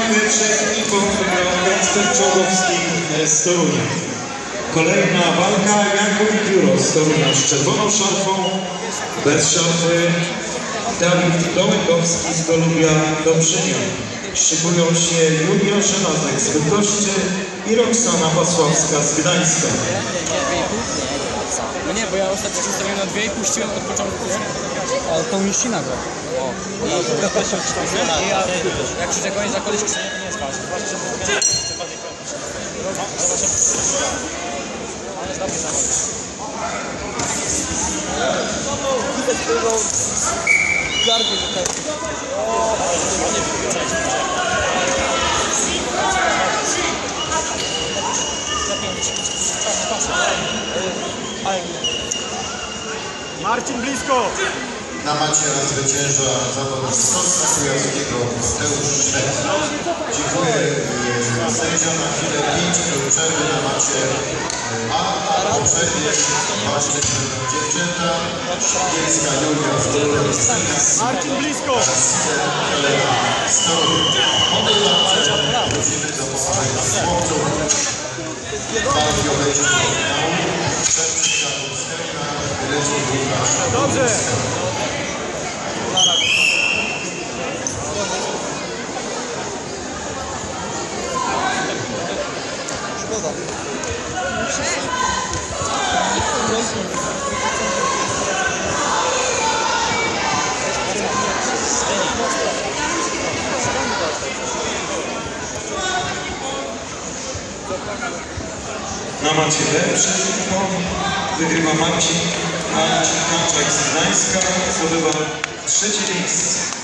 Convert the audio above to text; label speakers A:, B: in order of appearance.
A: walkę przed ekipą wygrał Kacper Czołgowski z Torunia. Kolejna walka Jakub Pióro z Torunia z czerwoną szarfą, bez szarfy Dawid Dołęgowski z Golubia Dobrzynia. Szykują się Julia Żelazek z Bydgoszczy i Roxana Pasławska z Gdańska.
B: No nie, bo ja ostatnio się ustawiłem na 2 i puściłem od początku.
C: Ale to mi ścina go.
B: Jak się tego nie zakładać, to nie jest ważne. Ważne, że chcę bardziej prowadzić. Ale jest dobry zawodnik.
C: Garby tutaj.
D: Marcin blisko!
E: Na macie zwycięża zawodnik z Polska Kujawskiego Mateusz Szwed. Dziękuję sędziom na chwilę 5 minut przerwy na macie A, poprzednie walczne dziewczęta Szybierska Julia z Dolnoślina
D: Marcin blisko!
E: oraz Helena z Torunia. Po tej walce prosimy do powstawania chłopców. Walki o wejście do finału. Przed przysiadką Skelka, Lecznik Łukasz.
D: Dobrze!
C: Szkoda.
A: Na macie B przed ekipą wygrywa Marcin Kaczak z Gdańska, zdobywa 3. miejsce.